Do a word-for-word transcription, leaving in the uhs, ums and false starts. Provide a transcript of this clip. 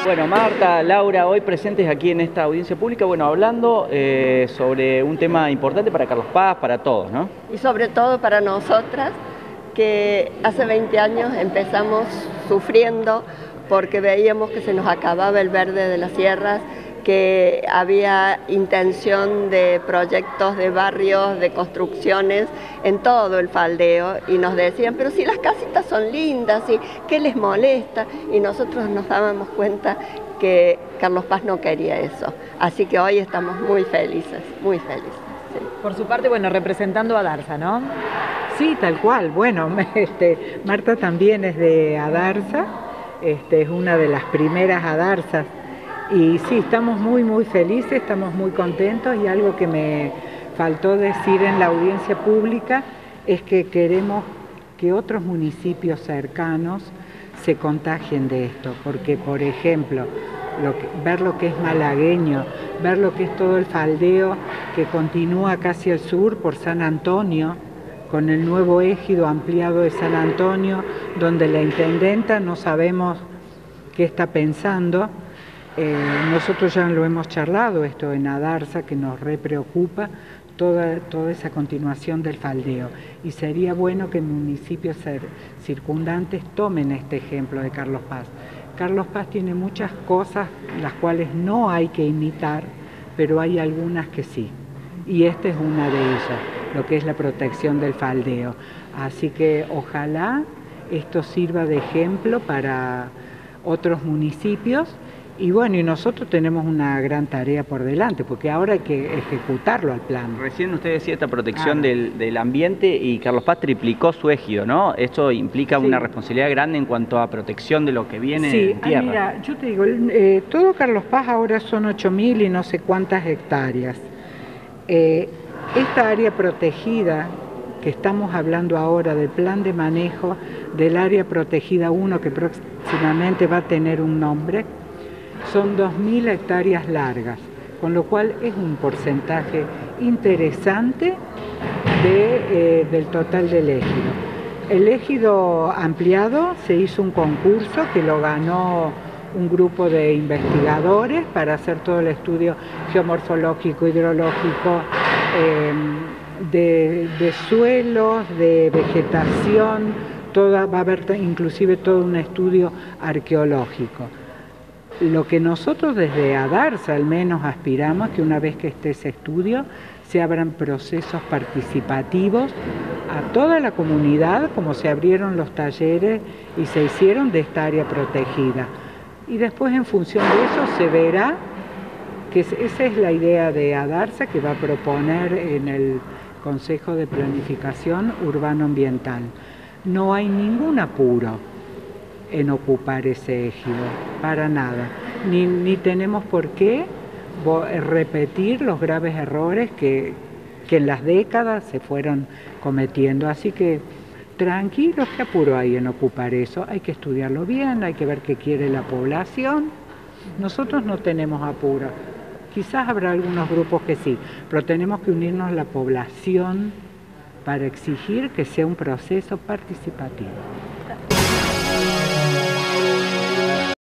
Bueno, Marta, Laura, hoy presentes aquí en esta audiencia pública, bueno, hablando eh, sobre un tema importante para Carlos Paz, para todos, ¿no? Y sobre todo para nosotras, que hace veinte años empezamos sufriendo porque veíamos que se nos acababa el verde de las sierras, que había intención de proyectos de barrios, de construcciones en todo el faldeo, y nos decían, pero si las casitas son lindas, ¿y qué les molesta? Y nosotros nos dábamos cuenta que Carlos Paz no quería eso. Así que hoy estamos muy felices, muy felices. Sí. Por su parte, bueno, representando a Adarza, ¿no? Sí, tal cual. Bueno, este, Marta también es de Adarza, este, es una de las primeras Adarzas. Y sí, estamos muy, muy felices, estamos muy contentos, y algo que me faltó decir en la audiencia pública es que queremos que otros municipios cercanos se contagien de esto, porque, por ejemplo, lo que, ver lo que es malagueño, ver lo que es todo el faldeo que continúa casi al sur por San Antonio, con el nuevo ejido ampliado de San Antonio, donde la intendenta no sabemos qué está pensando. Eh, nosotros ya lo hemos charlado esto en Adarza, que nos re preocupa toda, toda esa continuación del faldeo, y sería bueno que municipios circundantes tomen este ejemplo de Carlos Paz. Carlos Paz tiene muchas cosas las cuales no hay que imitar, pero hay algunas que sí, y esta es una de ellas, lo que es la protección del faldeo. Así que ojalá esto sirva de ejemplo para otros municipios. Y bueno, y nosotros tenemos una gran tarea por delante, porque ahora hay que ejecutarlo al plan. Recién usted decía esta protección ah. del, del ambiente, y Carlos Paz triplicó su ejido, ¿no? Esto implica sí. una responsabilidad grande en cuanto a protección de lo que viene sí. en tierra. Ah, mira, yo te digo, eh, todo Carlos Paz ahora son ocho mil y no sé cuántas hectáreas. Eh, esta área protegida que estamos hablando ahora, del plan de manejo del área protegida uno, que próximamente va a tener un nombre, son dos mil hectáreas largas, con lo cual es un porcentaje interesante de, eh, del total del ejido. El ejido ampliado se hizo un concurso que lo ganó un grupo de investigadores para hacer todo el estudio geomorfológico, hidrológico, eh, de, de suelos, de vegetación, toda, va a haber inclusive todo un estudio arqueológico. Lo que nosotros desde Adarza al menos aspiramos que una vez que esté ese estudio se abran procesos participativos a toda la comunidad, como se abrieron los talleres y se hicieron de esta área protegida. Y después, en función de eso, se verá que esa es la idea de Adarza, que va a proponer en el Consejo de Planificación Urbano-Ambiental. No hay ningún apuro en ocupar ese ejido, para nada, ni, ni tenemos por qué repetir los graves errores que, que en las décadas se fueron cometiendo, así que tranquilos, qué apuro hay en ocupar eso, hay que estudiarlo bien, hay que ver qué quiere la población, nosotros no tenemos apuro, quizás habrá algunos grupos que sí, pero tenemos que unirnos la población para exigir que sea un proceso participativo.